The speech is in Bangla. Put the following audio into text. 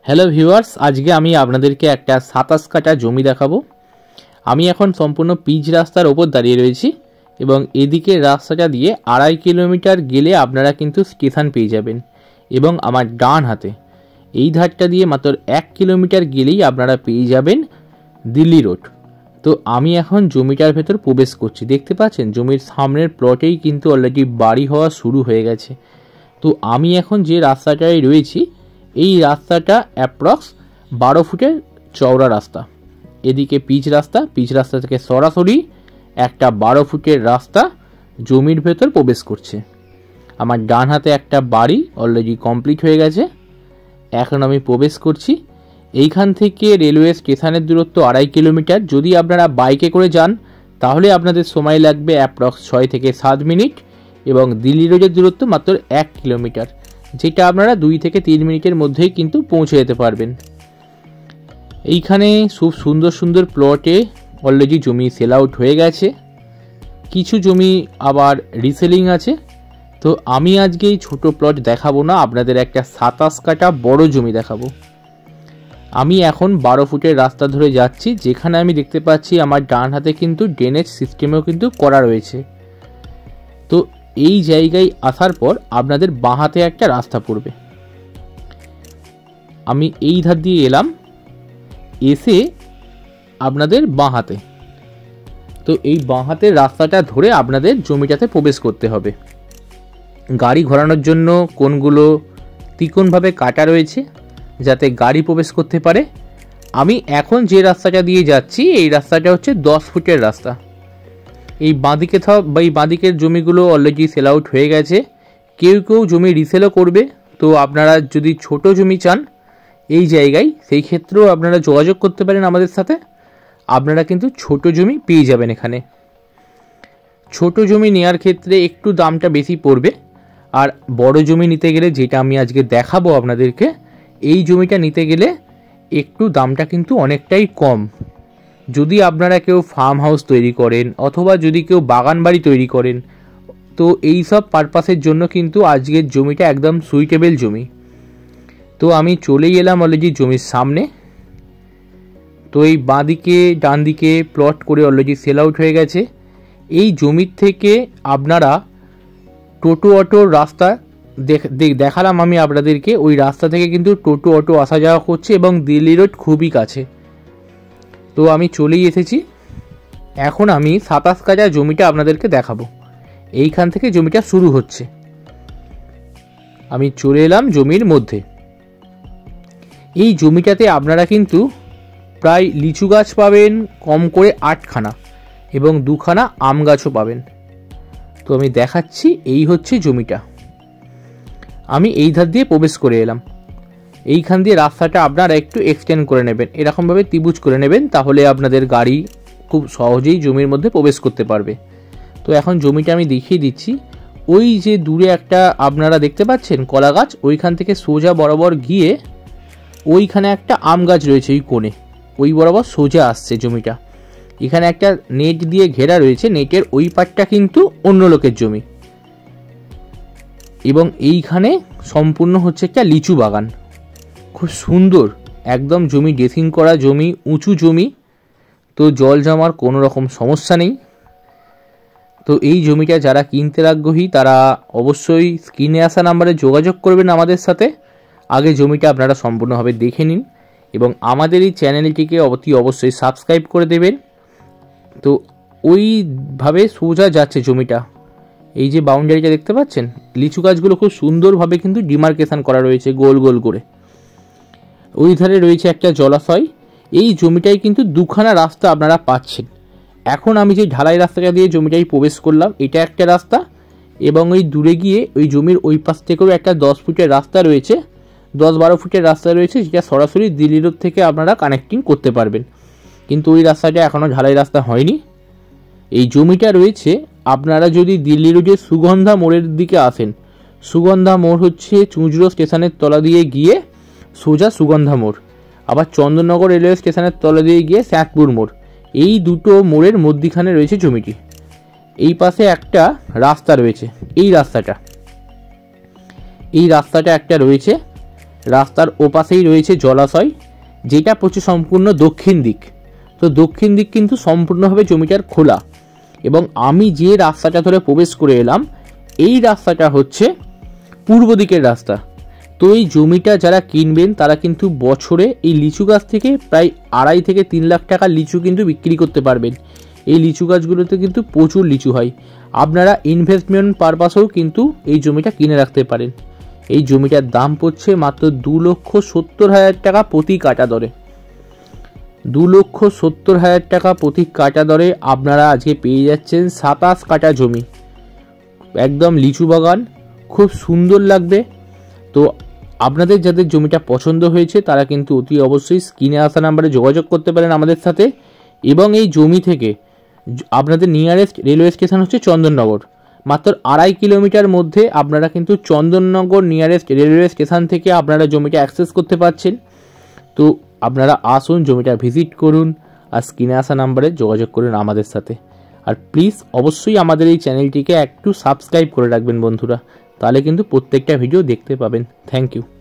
হ্যালো ভিউয়ার্স, আজকে আমি আপনাদেরকে একটা 27 কাঠা জমি দেখাবো। আমি এখন সম্পূর্ণ পিচ রাস্তার ওপর দাঁড়িয়ে রয়েছি এবং এদিকে রাস্তাটা দিয়ে 2.5 কিলোমিটার গেলে আপনারা কিন্তু স্টেশন পেয়ে যাবেন এবং আমার ডান হাতে এই ধারটা দিয়ে মাত্র 1 কিলোমিটার গেলেই আপনারা পেয়ে যাবেন দিল্লি রোড। তো আমি এখন জমিটার ভেতর প্রবেশ করছি। দেখতে পাচ্ছেন জমির সামনের প্লটেই কিন্তু অলরেডি বাড়ি হওয়া শুরু হয়ে গেছে। তো আমি এখন যে রাস্তাটায় রয়েছি এই রাস্তাটা অ্যাপ্রক্স 12 ফুটের চওড়া রাস্তা। এদিকে পিচ রাস্তা থেকে সরাসরি একটা 12 ফুটের রাস্তা জমির ভেতর প্রবেশ করছে। আমার ডান হাতে একটা বাড়ি অলরেডি কমপ্লিট হয়ে গেছে। এখন আমি প্রবেশ করছি। এইখান থেকে রেলওয়ে স্টেশনের দূরত্ব 2.5 কিলোমিটার। যদি আপনারা বাইকে করে যান তাহলে আপনাদের সময় লাগবে অ্যাপ্রক্স 6 থেকে 7 মিনিট এবং দিল্লি রোডের দূরত্ব মাত্র 1 কিলোমিটার, যেটা আপনারা 2 থেকে 3 মিনিটের মধ্যেই কিন্তু পৌঁছে যেতে পারবেন। এইখানে খুব সুন্দর সুন্দর প্লটে অলরেডি জমি সেল আউট হয়ে গেছে, কিছু জমি আবার রিসেলিং আছে। তো আমি আজকে এই ছোটো প্লট দেখাবো না, আপনাদের একটা 27 কাঠা বড় জমি দেখাবো। আমি এখন 12 ফুটের রাস্তা ধরে যাচ্ছি, যেখানে আমি দেখতে পাচ্ছি আমার ডান হাতে কিন্তু ড্রেনেজ সিস্টেমও কিন্তু করা রয়েছে। তো এই জায়গায় আসার পর আপনাদের বাঁ হাতে একটা রাস্তা পড়বে। আমি এই ধার দিয়ে এলাম, এসে আপনাদের বাঁ হাতে, তো এই বাঁ হাতের রাস্তাটা ধরে আপনাদের জমিটাতে প্রবেশ করতে হবে। গাড়ি ঘোরানোর জন্য কোনগুলো ত্রিকোণভাবে কাটা রয়েছে যাতে গাড়ি প্রবেশ করতে পারে। আমি এখন যে রাস্তাটা দিয়ে যাচ্ছি এই রাস্তাটা হচ্ছে 10 ফুটের রাস্তা। এই বাঁদিকের জমিগুলো অলরেডি সেল আউট হয়ে গেছে, কেউ কেউ জমি রিসেলও করবে। তো আপনারা যদি ছোট জমি চান এই জায়গায়, সেই ক্ষেত্রেও আপনারা যোগাযোগ করতে পারেন আমাদের সাথে। আপনারা কিন্তু ছোট জমি পেয়ে যাবেন এখানে। ছোট জমি নেওয়ার ক্ষেত্রে একটু দামটা বেশি পড়বে, আর বড় জমি নিতে গেলে, যেটা আমি আজকে দেখাবো আপনাদেরকে, এই জমিটা নিতে গেলে একটু দামটা কিন্তু অনেকটাই কম। যদি আপনারা কেউ ফার্ম হাউস তৈরি করেন অথবা যদি কেউ বাগান বাড়ি তৈরি করেন, তো এই সব পারপাসের জন্য কিন্তু আজকের জমিটা একদম সুইটেবল জমি। তো আমি চলেই এলাম অলরেডি জমির সামনে। তো এই বাঁদিকে ডান দিকে প্লট করে অলরেডি সেল আউট হয়ে গেছে। এই জমির থেকে আপনারা টোটো অটোর রাস্তা দেখালাম আমি আপনাদেরকে, ওই রাস্তা থেকে কিন্তু টোটো অটো আসা যাওয়া করছে এবং দিল্লি রোড খুবই কাছে। তো আমি চলেই এসেছি। এখন আমি 27 কাঠা জমিটা আপনাদেরকে দেখাবো। এইখান থেকে জমিটা শুরু হচ্ছে। আমি চলে এলাম জমির মধ্যে। এই জমিটাতে আপনারা কিন্তু প্রায় লিচু গাছ পাবেন কম করে 8খানা এবং 2খানা আম গাছও পাবেন। তো আমি দেখাচ্ছি, এই হচ্ছে জমিটা। আমি এই ধার দিয়ে প্রবেশ করে এলাম। এইখান দিয়ে রাস্তাটা আপনারা একটু এক্সটেন্ড করে নেবেন, এরকমভাবে ত্রিভুজ করে নেবেন, তাহলে আপনাদের গাড়ি খুব সহজেই জমির মধ্যে প্রবেশ করতে পারবে। তো এখন জমিটা আমি দেখিয়ে দিচ্ছি। ওই যে দূরে একটা আপনারা দেখতে পাচ্ছেন কলা গাছ, ওইখান থেকে সোজা বরাবর গিয়ে ওইখানে একটা আম গাছ রয়েছে, ওই কোণে ওই বরাবর সোজা আসছে জমিটা। এখানে একটা নেট দিয়ে ঘেরা রয়েছে, নেটের ওই পাটটা কিন্তু অন্য লোকের জমি এবং এইখানে সম্পূর্ণ হচ্ছে একটা লিচু বাগান। খুব সুন্দর একদম জমি, ড্রেসিং করা জমি, উঁচু জমি, তো জল জমার কোনো রকম সমস্যা নেই। তো এই জমিটা যারা কিনতে আগ্রহী তারা অবশ্যই স্ক্রিনে আসা নাম্বারে যোগাযোগ করবেন আমাদের সাথে। আগে জমিটা আপনারা সম্পূর্ণভাবে দেখে নিন এবং আমাদের এই চ্যানেলটিকে অতি অবশ্যই সাবস্ক্রাইব করে দেবেন। তো ওইভাবে সোজা যাচ্ছে জমিটা। এই যে বাউন্ডারিটা দেখতে পাচ্ছেন, লিচু গাছগুলো খুব সুন্দরভাবে কিন্তু ডিমার্কেশন করা রয়েছে গোল গোল করে। ওই ধারে রয়েছে একটা জলাশয়। এই জমিটাই কিন্তু 2খানা রাস্তা আপনারা পাচ্ছেন। এখন আমি যে ঢালাই রাস্তাটা দিয়ে জমিটাই প্রবেশ করলাম, এটা একটা রাস্তা এবং ওই দূরে গিয়ে ওই জমির ওই পাশ থেকেও একটা 10 ফুটের রাস্তা রয়েছে, 10-12 ফুটের রাস্তা রয়েছে, যেটা সরাসরি দিল্লি রোড থেকে আপনারা কানেক্টিং করতে পারবেন। কিন্তু ওই রাস্তাটা এখনও ঢালাই রাস্তা হয়নি। এই জমিটা রয়েছে, আপনারা যদি দিল্লি রোডের সুগন্ধা মোড়ের দিকে আসেন, সুগন্ধা মোড় হচ্ছে চুঁচুড়ো স্টেশনের তলা দিয়ে গিয়ে সোজা সুগন্ধা মোড়, আবার চন্দননগর রেলওয়ে স্টেশনের তলা দিয়ে গিয়ে শ্যাকপুর মোড়, এই দুটো মোড়ের মধ্যিখানে রয়েছে জমিটি। এই পাশে একটা রাস্তা রয়েছে, এই রাস্তাটা একটা রয়েছে। রাস্তার ওপাশেই রয়েছে জলাশয়, যেটা পড়ছে সম্পূর্ণ দক্ষিণ দিক। তো দক্ষিণ দিক কিন্তু সম্পূর্ণভাবে জমিটার খোলা, এবং আমি যে রাস্তাটা ধরে প্রবেশ করে এলাম এই রাস্তাটা হচ্ছে পূর্ব দিকের রাস্তা। তো এই জমিটা যারা কিনবেন তারা কিন্তু বছরে এই লিচু গাছ থেকে প্রায় 2.5 থেকে 3 লাখ টাকা লিচু কিন্তু বিক্রি করতে পারবেন। এই লিচু গাছগুলোতে কিন্তু প্রচুর লিচু হয়। আপনারা ইনভেস্টমেন্ট পারপাসেও কিন্তু এই জমিটা কিনে রাখতে পারেন। এই জমিটার দাম পড়ছে মাত্র 2,70,000 টাকা প্রতি কাটা দরে। 2,70,000 টাকা প্রতি কাটা দরে আপনারা আজকে পেয়ে যাচ্ছেন 27 কাটা জমি, একদম লিচু বাগান, খুব সুন্দর লাগবে। তো আপনাদের যাদের জমিটা পছন্দ হয়েছে তারা কিন্তু অতি অবশ্যই স্ক্রিনে আসা নাম্বারে যোগাযোগ করতে পারেন আমাদের সাথে। এবং এই জমি থেকে আপনাদের নিয়ারেস্ট রেলওয়ে স্টেশন হচ্ছে চন্দননগর। মাত্র 2.5 কিলোমিটার মধ্যে আপনারা কিন্তু চন্দননগর নিয়ারেস্ট রেলওয়ে স্টেশন থেকে আপনারা জমিটা অ্যাক্সেস করতে পারছেন। তো আপনারা আসুন, জমিটা ভিজিট করুন, আর স্ক্রিনে আসা নাম্বারে যোগাযোগ করুন আমাদের সাথে। আর প্লিজ অবশ্যই আমাদের এই চ্যানেলটিকে একটু সাবস্ক্রাইব করে রাখবেন বন্ধুরা, তাহলে কিন্তু প্রত্যেকটা ভিডিও দেখতে পাবেন। Thank you.